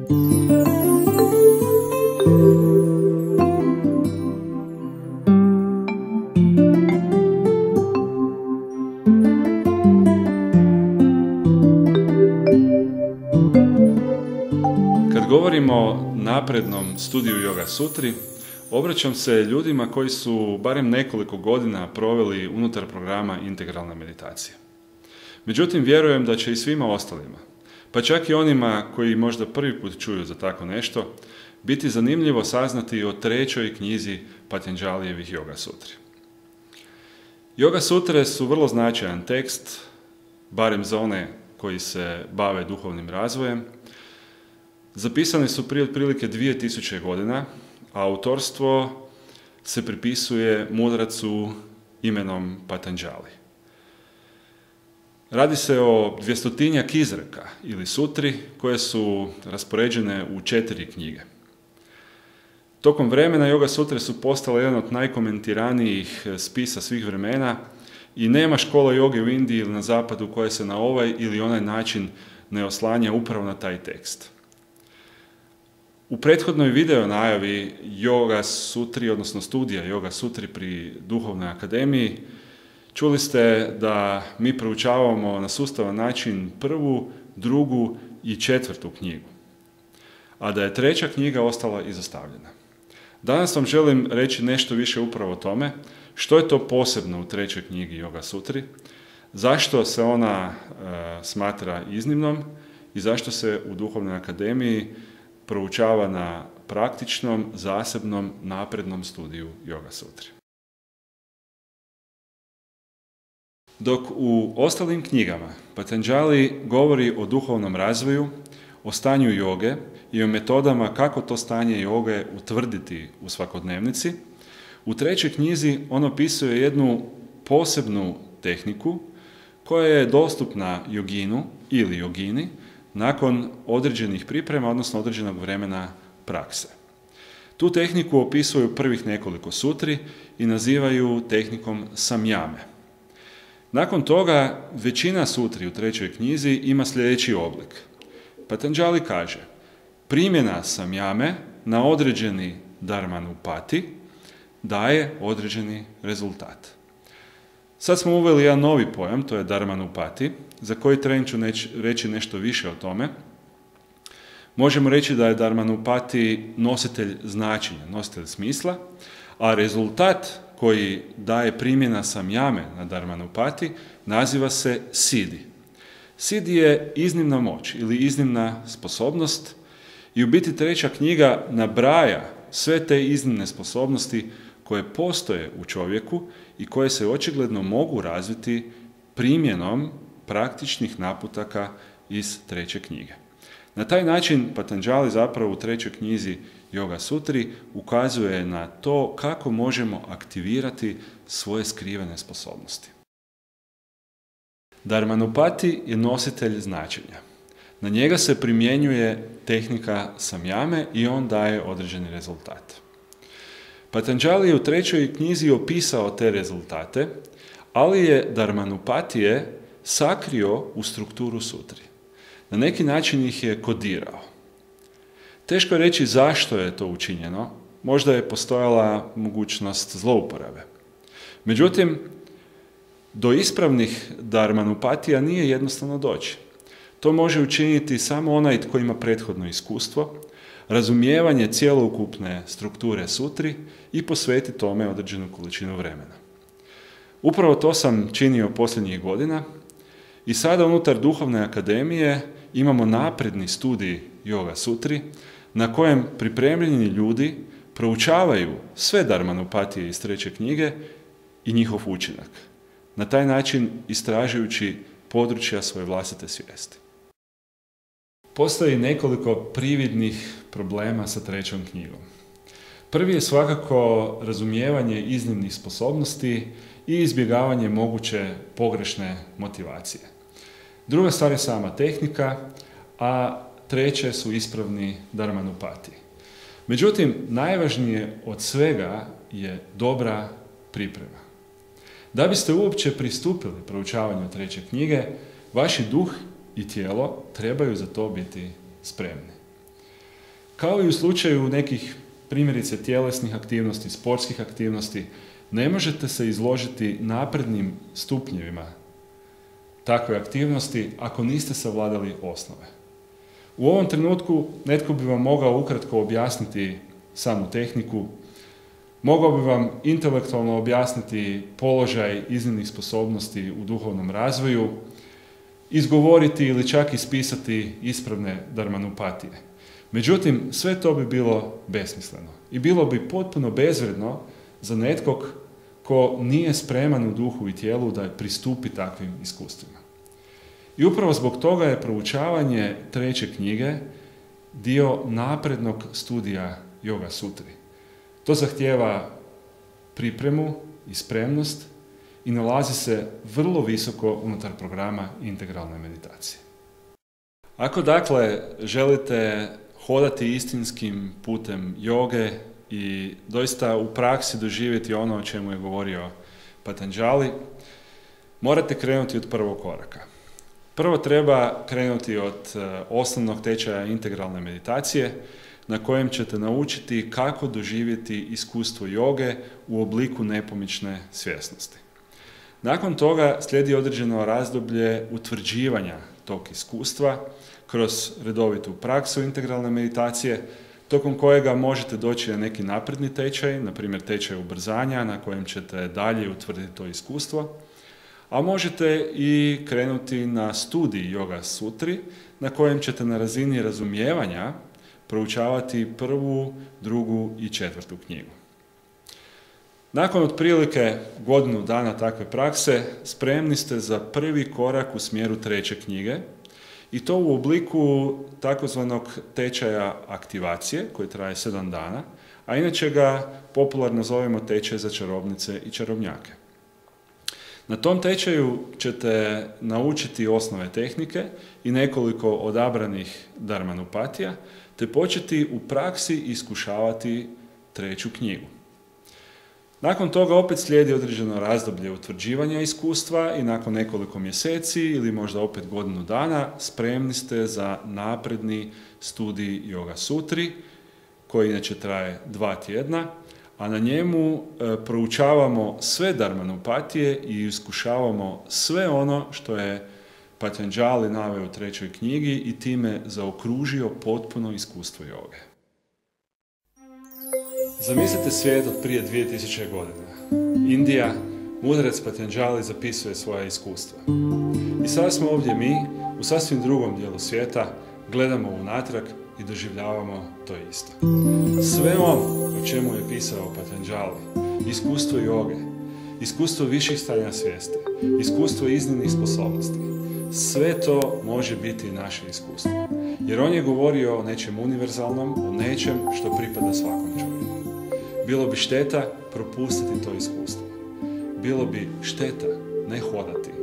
Kad govorimo o naprednom studiju Yoga Sutri, obraćam se ljudima koji su barem nekoliko godina proveli unutar programa integralne meditacije. Međutim, vjerujem da će i svima ostalima, pa čak i onima koji možda prvi put čuju za tako nešto, biti zanimljivo saznati o trećoj knjizi Patanđalijevih Yoga Sutri. Yoga Sutre su vrlo značajan tekst, barem za one koji se bave duhovnim razvojem. Zapisani su prije otprilike 2000 godina, a autorstvo se pripisuje mudracu imenom Patanđali. Radi se o 200-tinjak izreka ili sutri koje su raspoređene u 4 knjige. Tokom vremena Yoga Sutre su postale jedan od najkomentiranijih spisa svih vremena i nema škola joge u Indiji ili na zapadu koja se na ovaj ili onaj način ne oslanja upravo na taj tekst. U prethodnoj video najavi Yoga Sutri, odnosno studija Yoga Sutri pri Duhovnoj akademiji, čuli ste da mi proučavamo na sustavan način 1., 2. i 4. knjigu, a da je 3. knjiga ostala izostavljena. Danas vam želim reći nešto više upravo o tome, što je to posebno u 3. knjigi Yoga Sutri, zašto se ona smatra iznimnom i zašto se u Duhovnoj akademiji proučava na praktičnom, zasebnom, naprednom studiju Yoga Sutri. Dok u ostalim knjigama Patanđali govori o duhovnom razvoju, o stanju joge i o metodama kako to stanje joge utvrditi u svakodnevnici, u 3. knjizi on opisuje jednu posebnu tehniku koja je dostupna joginu ili jogini nakon određenih priprema, odnosno određenog vremena prakse. Tu tehniku opisuju prvih nekoliko sutri i nazivaju tehnikom samjame. Nakon toga, većina sutri u 3. knjizi ima sljedeći oblik. Patanđali kaže, primjena samjame na određeni dharmanupati daje određeni rezultat. Sad smo uveli jedan novi pojam, to je dharmanupati, za koji tren ću reći nešto više o tome. Možemo reći da je dharmanupati nositelj značenja, nositelj smisla, a rezultat koji daje primjena samjame na dharmanupati naziva se siddhi. Siddhi je iznimna moć ili iznimna sposobnost i u biti 3. knjiga nabraja sve te iznimne sposobnosti koje postoje u čovjeku i koje se očigledno mogu razviti primjenom praktičnih naputaka iz 3. knjige. Na taj način Patanđali zapravo u 3. knjizi Yoga Sutri ukazuje na to kako možemo aktivirati svoje skrivene sposobnosti. Dharmanupati je nositelj značenja. Na njega se primjenjuje tehnika samjame i on daje određeni rezultat. Patanđali je u 3. knjizi opisao te rezultate, ali je dharmanupatije sakrio u strukturu sutri. Na neki način ih je kodirao. Teško je reći zašto je to učinjeno, možda je postojala mogućnost zlouporabe. Međutim, do ispravnih dharmanupatija nije jednostavno doći. To može učiniti samo onaj tko ima prethodno iskustvo, razumijevanje cjelokupne strukture sutri i posvetiti tome određenu količinu vremena. Upravo to sam činio posljednjih godina i sada unutar Duhovne akademije imamo napredni studij Yoga Sutri na kojem pripremljeni ljudi proučavaju sve dharmanupatije iz 3. knjige i njihov učinak. Na taj način istražujući područja svoje vlastite svijesti. Postoji nekoliko prividnih problema sa 3. knjigom. Prvi je svakako razumijevanje iznimnih sposobnosti i izbjegavanje moguće pogrešne motivacije. Druga stvar je sama tehnika, a treće su ispravni dharmanupati. Međutim, najvažnije od svega je dobra priprema. Da biste uopće pristupili proučavanju 3. knjige, vaši duh i tijelo trebaju za to biti spremni. Kao i u slučaju nekih primjerice tjelesnih aktivnosti, sportskih aktivnosti, ne možete se izložiti naprednim stupnjevima takve aktivnosti ako niste savladali osnove. U ovom trenutku netko bi vam mogao ukratko objasniti samu tehniku, mogao bi vam intelektualno objasniti položaj iznimnih sposobnosti u duhovnom razvoju, izgovoriti ili čak ispisati ispravne dharmanupatije. Međutim, sve to bi bilo besmisleno i bilo bi potpuno bezvredno za netkog ko nije spreman u duhu i tijelu da pristupi takvim iskustvima. I upravo zbog toga je proučavanje treće knjige dio naprednog studija Yoga Sutri. To zahtijeva pripremu i spremnost i nalazi se vrlo visoko unutar programa integralne meditacije. Ako dakle želite hodati istinskim putem joge i doista u praksi doživjeti ono o čemu je govorio Patanjali, morate krenuti od prvog koraka. Prvo treba krenuti od osnovnog tečaja integralne meditacije, na kojem ćete naučiti kako doživjeti iskustvo joge u obliku nepomične svjesnosti. Nakon toga slijedi određeno razdoblje utvrđivanja tog iskustva kroz redovitu praksu integralne meditacije, tokom kojega možete doći na neki napredni tečaj, na primjer tečaj ubrzanja na kojem ćete dalje utvrditi to iskustvo, a možete i krenuti na studij Yoga Sutri na kojem ćete na razini razumijevanja proučavati prvu, drugu i četvrtu knjigu. Nakon otprilike godinu dana takve prakse, spremni ste za prvi korak u smjeru treće knjige i to u obliku takozvanog tečaja aktivacije koji traje 7 dana, a inače ga popularno zovemo tečaj za čarobnice i čarobnjake. Na tom tečaju ćete naučiti osnove tehnike i nekoliko odabranih dharmanupatija, te početi u praksi iskušavati treću knjigu. Nakon toga opet slijedi određeno razdoblje utvrđivanja iskustva i nakon nekoliko mjeseci ili možda opet godinu dana spremni ste za napredni studij Yoga Sutri, koji inače traje 2 tjedna, a na njemu proučavamo sve dharmanupatije i iskušavamo sve ono što je Patanjali naveo u trećoj knjigi i time zaokružio potpuno iskustvo joge. Zamislite svijet od prije 2000 godina. Indija, mudrac Patanjali zapisuje svoje iskustva. I sada smo ovdje mi, u sasvim drugom dijelu svijeta, gledamo unatrag i doživljavamo to isto. Sve ono o čemu je pisao Patanjali, iskustvo joge, iskustvo viših stanja svijesti, iskustvo iznimnih sposobnosti, sve to može biti naše iskustvo. Jer on je govorio o nečem univerzalnom, o nečem što pripada svakom čovjeku. Bilo bi šteta propustiti to iskustvo. Bilo bi šteta ne hodati